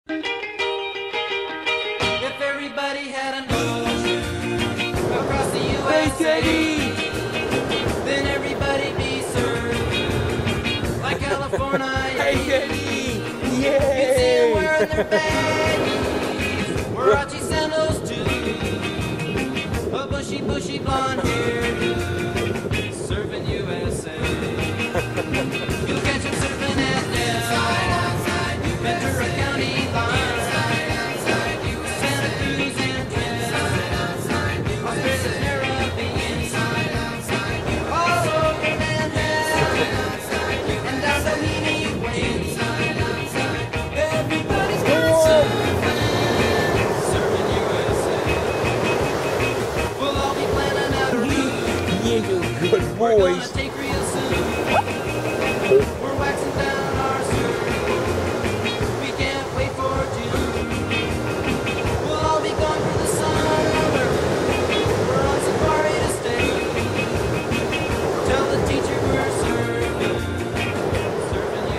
If everybody had an ocean across the USA, then everybody be served like California. You'd see them wearing their baggies, Warachi sandals too, a bushy blonde hairdo, surfing USA. You'll catch them surfing at Del, Ventura County line, Santa Cruz and Trent, Australia's Caribbean, all over Manhattan, and down Doheny Way. Everybody's got surfing USA. We'll all be planning out a route. Yeah, you good We're gonna boys. take real soon. We're waxing down our surf. We can't wait for June. We'll all be gone for the summer. We're on safari to stay. Tell the teacher we're surfing. Surfing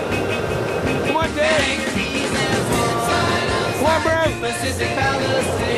USA. Come on, Dave. Anchor keys and swans. Come on, bro. Pacific Palisades.